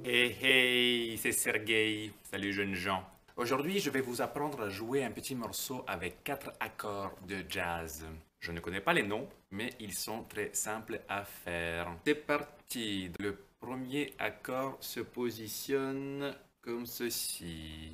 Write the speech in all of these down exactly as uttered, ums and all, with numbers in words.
Hey hey, c'est Sergueï. Salut jeunes gens. Aujourd'hui, je vais vous apprendre à jouer un petit morceau avec quatre accords de jazz. Je ne connais pas les noms, mais ils sont très simples à faire. C'est parti. Le premier accord se positionne comme ceci.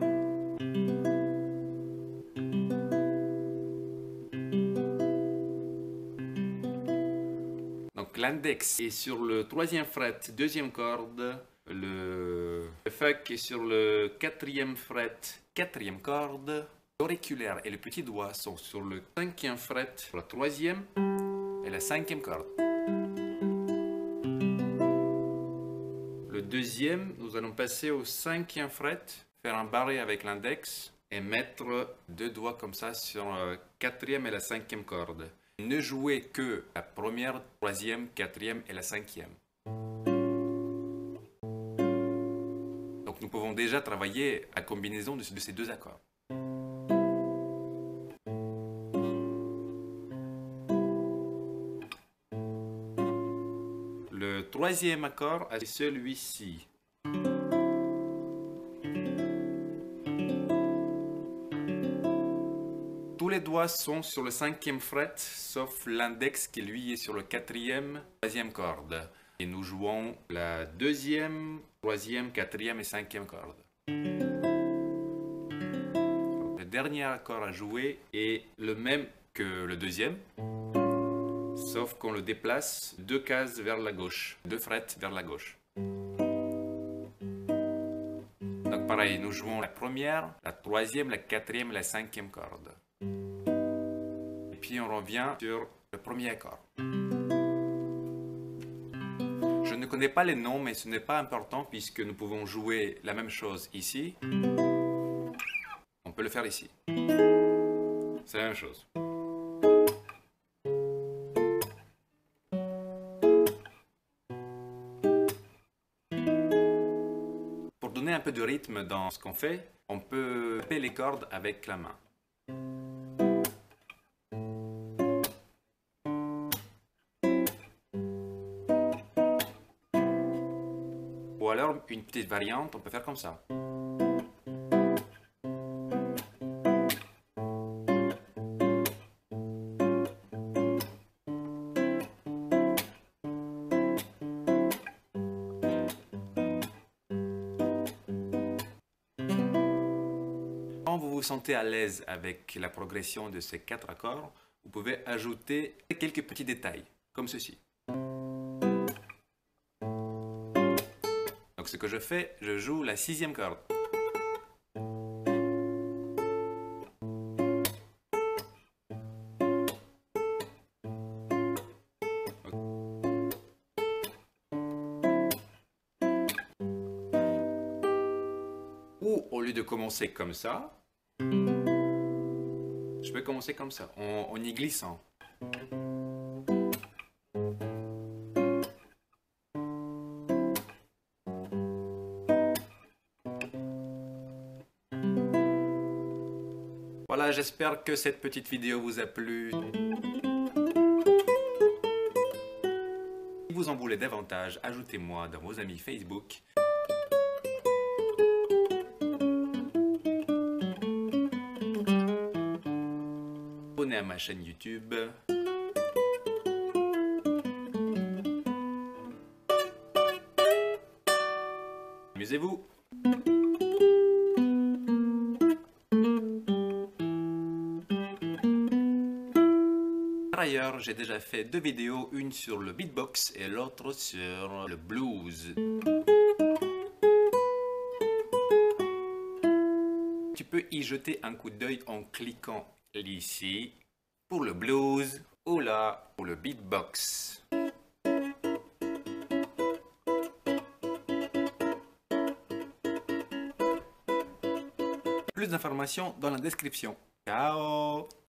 Donc l'index est sur le troisième fret, deuxième corde. Le fuck est sur le quatrième fret, quatrième corde. L'auriculaire et le petit doigt sont sur le cinquième fret, la troisième et la cinquième corde. Le deuxième, nous allons passer au cinquième fret, faire un barré avec l'index et mettre deux doigts comme ça sur la quatrième et la cinquième corde. Ne jouez que la première, troisième, quatrième et la cinquième. Donc nous pouvons déjà travailler à combinaison de ces deux accords. Le troisième accord est celui-ci. Tous les doigts sont sur le cinquième fret, sauf l'index qui lui est sur le quatrième, troisième corde. Et nous jouons la deuxième, troisième, quatrième et cinquième corde. Donc, le dernier accord à jouer est le même que le deuxième, sauf qu'on le déplace deux cases vers la gauche, deux frettes vers la gauche. Donc pareil, nous jouons la première, la troisième, la quatrième et la cinquième corde. Et puis on revient sur le premier accord. Je ne connais pas les noms, mais ce n'est pas important puisque nous pouvons jouer la même chose ici. On peut le faire ici. C'est la même chose. Pour donner un peu de rythme dans ce qu'on fait, on peut taper les cordes avec la main. Ou alors, une petite variante, on peut faire comme ça. Quand vous vous sentez à l'aise avec la progression de ces quatre accords, vous pouvez ajouter quelques petits détails, comme ceci. Donc ce que je fais, je joue la sixième corde. Ou au lieu de commencer comme ça, je peux commencer comme ça, en, en y glissant. Voilà, j'espère que cette petite vidéo vous a plu. Si vous en voulez davantage, ajoutez-moi dans vos amis Facebook. Abonnez à ma chaîne YouTube. Amusez-vous! Par ailleurs, j'ai déjà fait deux vidéos, une sur le beatbox et l'autre sur le blues. Tu peux y jeter un coup d'œil en cliquant ici pour le blues ou là pour le beatbox. Plus d'informations dans la description. Ciao!